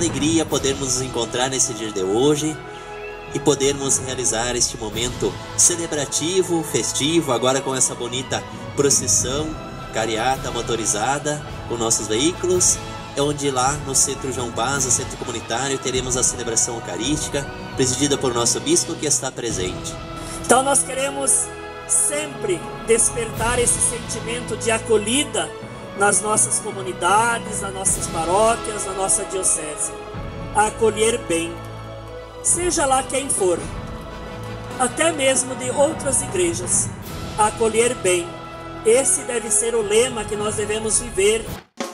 alegria podermos nos encontrar nesse dia de hoje e podermos realizar este momento celebrativo, festivo, agora com essa bonita procissão cariata motorizada com nossos veículos, onde lá no Centro João Baz, o Centro Comunitário, teremos a celebração eucarística, presidida por nosso bispo que está presente. Então nós queremos sempre despertar esse sentimento de acolhida nas nossas comunidades, nas nossas paróquias, na nossa diocese. A acolher bem, seja lá quem for, até mesmo de outras igrejas. A acolher bem. Esse deve ser o lema que nós devemos viver.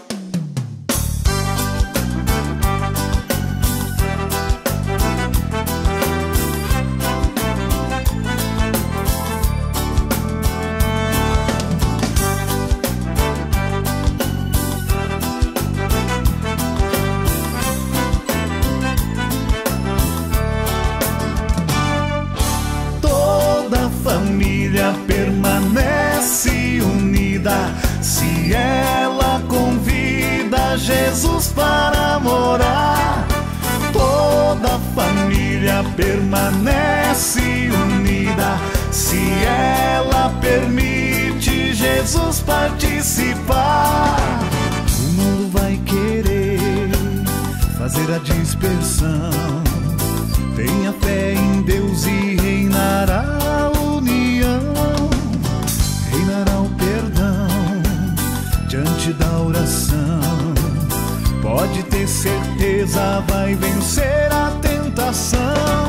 Permanece unida se ela convida Jesus para morar. Toda família permanece unida se ela permite Jesus participar. O mundo vai querer fazer a dispersão. Tenha fé em Deus e reinará a união. Reinará o perdão diante da oração. Pode ter certeza, vai vencer a tentação.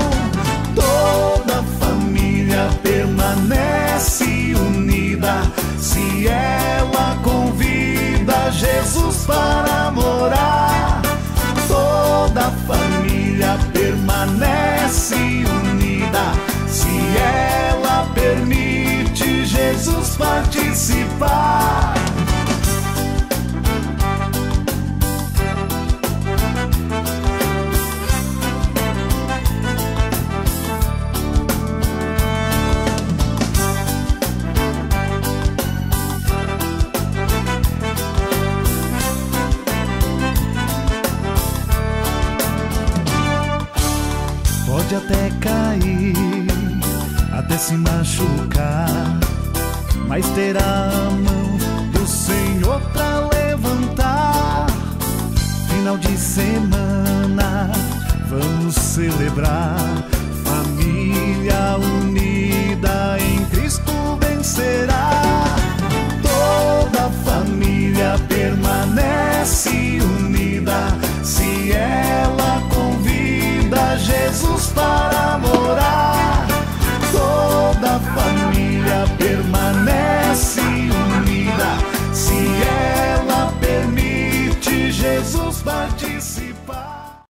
Toda família permanece unida se ela convida Jesus para morar. Toda família permanece unida se ela permite Jesus participar. Pode até cair, até se machucar, mas terá a mão do Senhor pra levantar. Final de semana, vamos celebrar